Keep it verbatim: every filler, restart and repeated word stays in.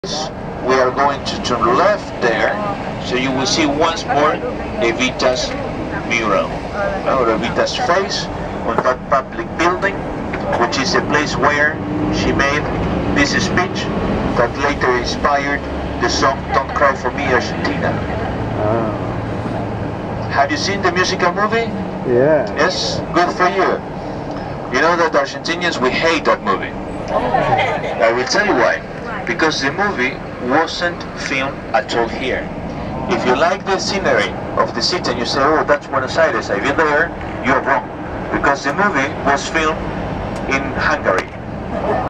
We are going to turn left there, so you will see once more Evita's mural, or Evita's face on that public building, which is the place where she made this speech that later inspired the song Don't Cry For Me, Argentina. Oh. Have you seen the musical movie? Yeah. Yes? Good for you. You know that Argentinians, we hate that movie. I will tell you why. Because the movie wasn't filmed at all here. If you like the scenery of the city and you say, oh, that's Buenos Aires, I've been there, you're wrong. Because the movie was filmed in Hungary.